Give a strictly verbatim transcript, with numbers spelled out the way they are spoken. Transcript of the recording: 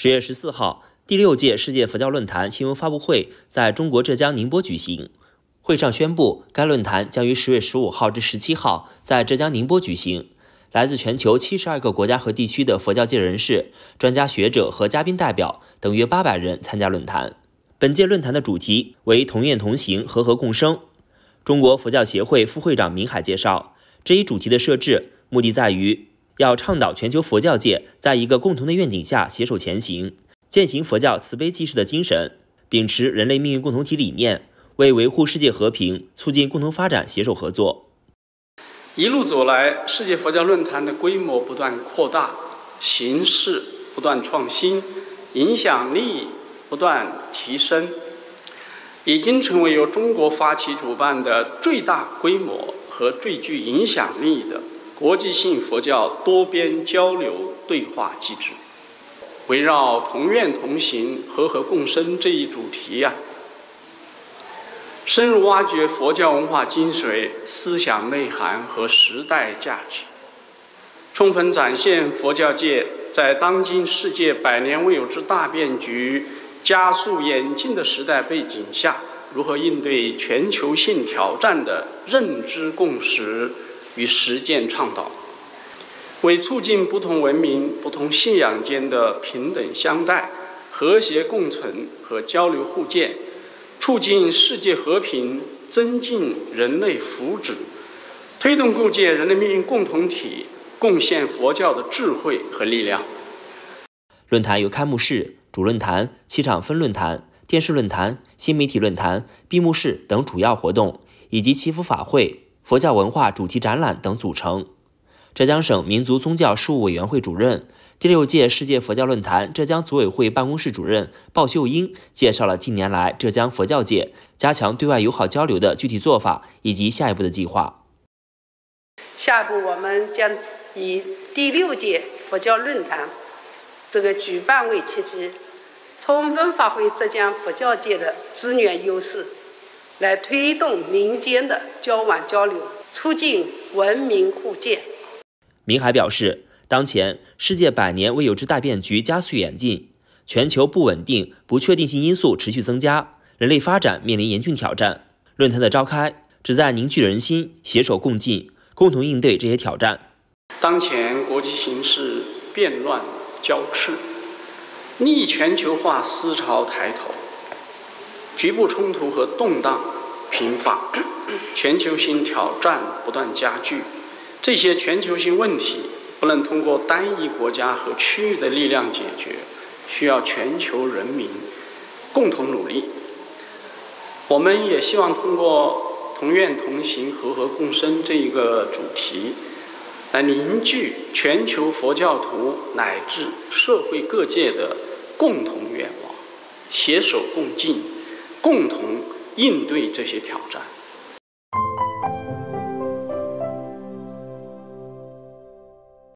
十月十四号，第六届世界佛教论坛新闻发布会在中国浙江宁波举行。会上宣布，该论坛将于十月十五号至十七号在浙江宁波举行。来自全球七十二个国家和地区的佛教界人士、专家学者和嘉宾代表等约八百人参加论坛。本届论坛的主题为“同愿同行，和合共生”。中国佛教协会副会长明海介绍，这一主题的设置目的在于要倡导全球佛教界在一个共同的愿景下携手前行，践行佛教慈悲济世的精神，秉持人类命运共同体理念，为维护世界和平、促进共同发展携手合作。 一路走来，世界佛教论坛的规模不断扩大，形式不断创新，影响力不断提升，已经成为由中国发起主办的最大规模和最具影响力的国际性佛教多边交流对话机制。围绕同愿同行、和合共生这一主题呀、啊，深入挖掘佛教文化精髓、思想内涵和时代价值，充分展现佛教界在当今世界百年未有之大变局、加速演进的时代背景下，如何应对全球性挑战的认知共识与实践倡导，为促进不同文明、不同信仰间的平等相待、和谐共存和交流互鉴，促进世界和平，增进人类福祉，推动构建人类命运共同体，贡献佛教的智慧和力量。 论坛由开幕式、主论坛、七场分论坛、电视论坛、新媒体论坛、闭幕式等主要活动，以及祈福法会、佛教文化主题展览等组成。浙江省民族宗教事务委员会主任、第六届世界佛教论坛浙江组委会办公室主任鲍秀英介绍了近年来浙江佛教界加强对外友好交流的具体做法以及下一步的计划。 下一步，我们将以第六届佛教论坛这个举办为契机，充分发挥浙江佛教界的资源优势，来推动民间的交往交流，促进文明互鉴。 明海表示，当前世界百年未有之大变局加速演进，全球不稳定、不确定性因素持续增加，人类发展面临严峻挑战。论坛的召开，旨在凝聚人心，携手共进，共同应对这些挑战。 当前国际形势变乱交织，逆全球化思潮抬头，局部冲突和动荡频发，全球性挑战不断加剧。这些全球性问题不能通过单一国家和区域的力量解决，需要全球人民共同努力。我们也希望通过同愿同行、和合共生这一个主题，来凝聚全球佛教徒乃至社会各界的共同愿望，携手共进，共同应对这些挑战。